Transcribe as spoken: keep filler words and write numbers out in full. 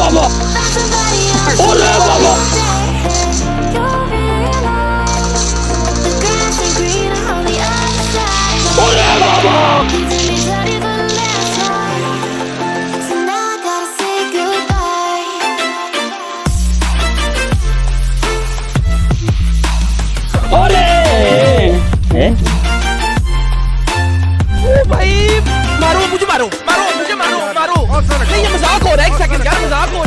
बाबा, अरे बाबा, अरे बाबा। अरे हैं? ओ भाई मारो मुझे मारो मारो मुझे मारो मारो नहीं ये मजाक हो रहा है एक सेकंड यार मजाक हो